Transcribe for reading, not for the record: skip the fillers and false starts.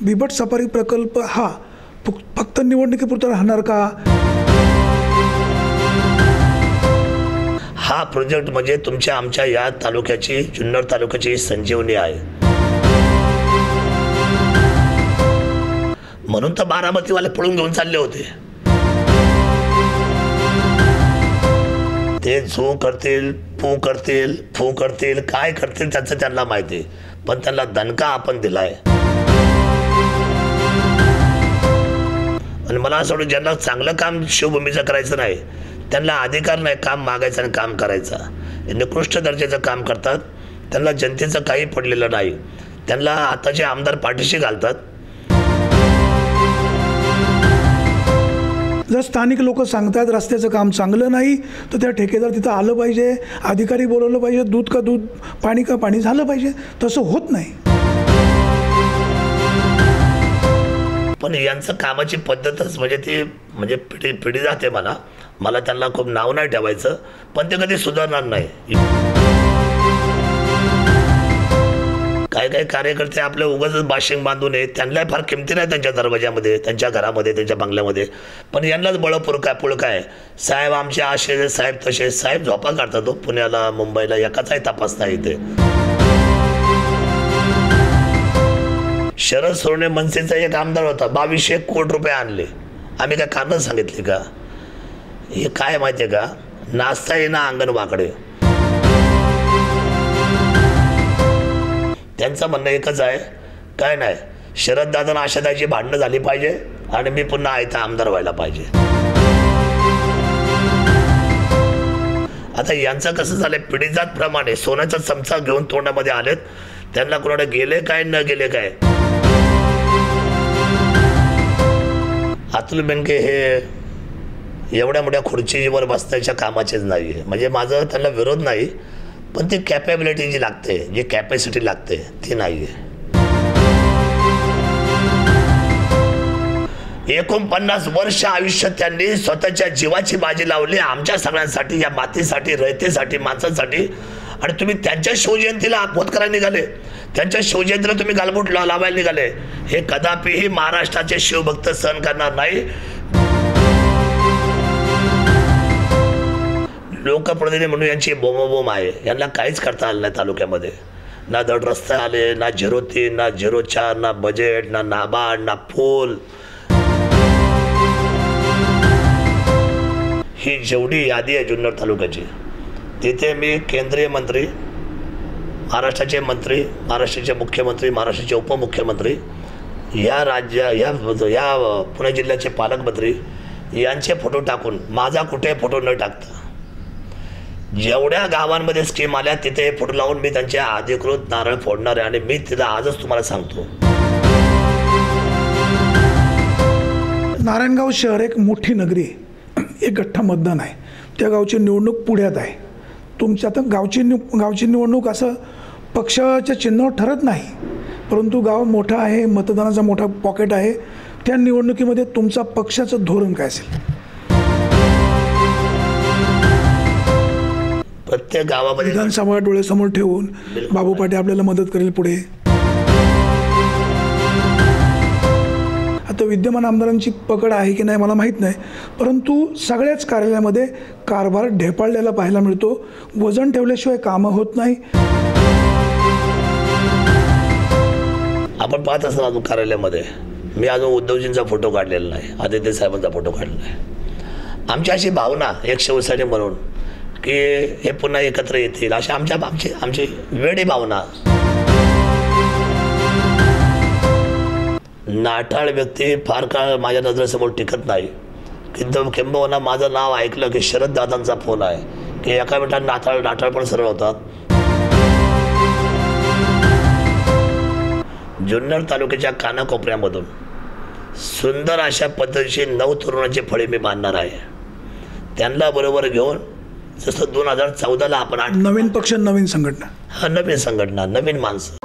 बिबट safari प्रकल्प हा फक्त निवडणुकीपुरता राहणार का? हा प्रोजेक्ट म्हणजे तुमच्या आमच्या या तालुक्याची, जुन्नर तालुक्याची संजीवनी आहे. म्हणून तर बारामतीवाले पळून घेऊन चालले होते. ते झू करतील, फू करतील, काय करतील त्याचं त्यांना माहिती. पण त्यांना दणका आपण दिलाय. आणि मला असं वाटतं ज्यांना चांगलं काम शिवभूमीचं करायचं नाही त्यांना अधिकार नाही काम मागायचा आणि काम करायचा. निकृष्ट दर्जाचं काम करतात. त्यांना जनतेचं काही पडलेलं नाही. त्यांना आताचे आमदार पाठीशी घालतात. जर स्थानिक लोक सांगतात रस्त्याचं काम चांगलं नाही तर त्या ठेकेदार तिथं आलं पाहिजे, अधिकारी बोलवलं पाहिजे, दूध का दूध, पाणी का पाणी झालं पाहिजे. तसं होत नाही. पण यांचं कामाची पद्धतच म्हणजे ती म्हणजे पिढी जाते. मला त्यांना खूप नाव नाही ठेवायचं, पण ते कधी सुधारणार नाही. काही कार्यकर्ते आपले उगाच बाशिंग बांधून येत, त्यांना फार किमती नाही त्यांच्या दरवाजामध्ये, त्यांच्या घरामध्ये, त्यांच्या बंगल्यामध्ये. पण यांनाच पुळका आहे. साहेब आमचे असे, साहेब तसे. साहेब झोपा काढतात तो पुण्याला, मुंबईला, एकाचाही तपास नाही इथे. शरद सोनवणे मनसेचा एक आमदार होता, 2200 कोटी रुपये आणले. आम्ही काय कारण सांगितले का? हे काय माहिती आहे का, नाचता येईना अंगण वाकडे. त्यांचं म्हणणं एकच आहे, काय नाही, शरद दादा आशाताईची भांडणं झाली पाहिजे आणि मी पुन्हा आयता आमदार व्हायला पाहिजे. आता यांचं कसं झालंय, पिढीजात प्रमाणे सोन्याचा चमचा घेऊन तोंडामध्ये आलेत. त्यांना कोणाला गेले काय न गेले काय. अतुल बेनके हे एवढ्या मोठ्या खुर्चीवर बसण्याच्या कामाचेच नाही. म्हणजे माझं त्यांना विरोध नाही, पण ती कॅपॅबिलिटी जी लागते, जी कॅपॅसिटी लागते ती नाही आहे. 49 वर्ष आयुष्य त्यांनी स्वतःच्या जीवाची बाजी लावली आमच्या सगळ्यांसाठी, या मातीसाठी, रयतेसाठी, माणसांसाठी. आणि तुम्ही त्यांच्या शिवजयंतीला अपवाद करायला निघाले, त्यांच्या शिवजयंतीला तुम्ही गालबोट लावायला निघाले. हे कदापिही महाराष्ट्राचे शिवभक्त सहन करणार नाही. लोकप्रतिनिधी म्हणून यांची बोंबाबोंब आहे. यांना काहीच करता आलं नाही तालुक्यामध्ये. ना धड रस्ते आले, ना 03, ना 04, ना बजेट, ना नाबार्ड, ना पूल. ही जेवढी यादी आहे जुन्नर तालुक्याची, तिथे मी केंद्रीय मंत्री, महाराष्ट्राचे मंत्री, महाराष्ट्राचे मुख्यमंत्री, महाराष्ट्राचे उपमुख्यमंत्री, या पुणे जिल्ह्याचे पालकमंत्री यांचे फोटो टाकून माझा कुठे फोटो न टाकता जेवढ्या गावांमध्ये स्कीम आल्या तिथे फोटो लावून मी त्यांच्या अधिकृत नारळ फोडणार आहे. आणि मी तिथं आजच तुम्हाला सांगतो, नारायणगाव शहर एक मोठी नगरी, एक गठ्ठा मतदान आहे. त्या गावची निवडणूक पुढ्यात आहे. तुमच्या आता गावची निवडणूक असं पक्षाच्या चिन्हावर ठरत नाही, परंतु गाव मोठं आहे, मतदानाचा मोठा पॉकेट आहे. त्या निवडणुकीमध्ये तुमचा पक्षाचं धोरण काय असेल? प्रत्येक गावामध्ये विधानसभा डोळ्यासमोर ठेवून बाबू पाटे आपल्याला मदत करेल पुढे. आता विद्यमान आमदारांची पकड आहे की नाही मला माहीत नाही, परंतु सगळ्याच कार्यालयामध्ये कारभार ढेपाळलेला पाहायला मिळतो. वजन ठेवल्याशिवाय कामं होत नाही. आपण पाहत असताना अजून कार्यालयामध्ये मी अजून उद्धवजींचा फोटो काढलेला नाही, आदित्य साहेबांचा फोटो काढलेला आहे. आमची अशी भावना एक शिवसैनिक म्हणून की हे पुन्हा एकत्र येतील अशी आमची वेळी भावना. नाठाळ व्यक्ती फार काळ माझ्या नजरेसमोर टिकत नाही. किंबहुना माझं नाव ऐकलं की शरद दादांचा फोन आहे की एका मिनिटात नाठाळ पण सरळ होतात. जुन्नर तालुक्याच्या कानाकोपऱ्यामधून सुंदर अशा पद्धतीची 9 तरुणाची फळी मी बांधणार आहे. त्यांना बरोबर घेऊन जसं 2014ला आपण नवीन पक्ष, नवीन संघटना, नवीन संघटना, नवीन माणसं,